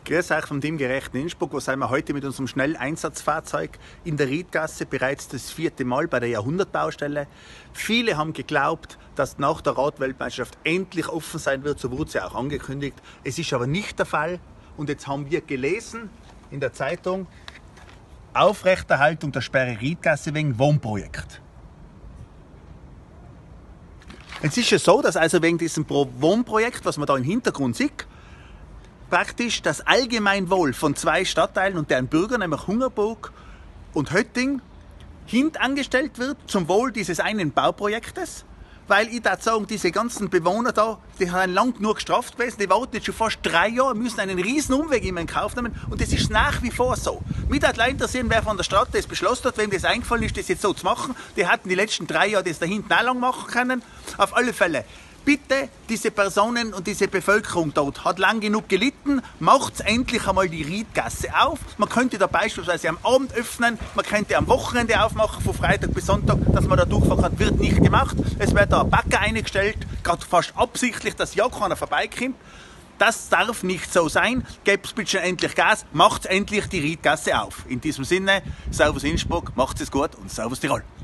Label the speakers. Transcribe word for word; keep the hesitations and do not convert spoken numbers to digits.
Speaker 1: Grüß euch vom Team Gerechten Innsbruck. Wo sind wir heute mit unserem Schnelleinsatzfahrzeug in der Riedgasse, bereits das vierte Mal bei der Jahrhundertbaustelle. Viele haben geglaubt, dass nach der Radweltmeisterschaft endlich offen sein wird, so wurde sie auch angekündigt. Es ist aber nicht der Fall und jetzt haben wir gelesen in der Zeitung, Aufrechterhaltung der Sperre Riedgasse wegen Wohnprojekt. Jetzt ist es so, dass also wegen diesem Wohnprojekt, was man da im Hintergrund sieht, praktisch das Allgemeinwohl von zwei Stadtteilen und deren Bürgern, nämlich Hungerburg und Hötting, hintangestellt wird zum Wohl dieses einen Bauprojektes. Weil ich würde sagen, diese ganzen Bewohner da, die haben lang genug gestraft gewesen, die warten jetzt schon fast drei Jahre, müssen einen riesen Umweg immer in Kauf nehmen und das ist nach wie vor so. Mich würde leider interessieren, wer von der Stadt das beschlossen hat, wem das eingefallen ist, das jetzt so zu machen. Die hatten die letzten drei Jahre das da hinten auch lang machen können. Auf alle Fälle. Bitte, diese Personen und diese Bevölkerung dort hat lang genug gelitten, macht's endlich einmal die Riedgasse auf. Man könnte da beispielsweise am Abend öffnen, man könnte am Wochenende aufmachen, von Freitag bis Sonntag, dass man da durchfahren kann, wird nicht gemacht. Es wird da ein Bagger eingestellt, gerade fast absichtlich, dass ja keiner vorbeikommt. Das darf nicht so sein. Gebt's bitte endlich Gas, macht's endlich die Riedgasse auf. In diesem Sinne, Servus Innsbruck, macht's es gut und Servus Tirol.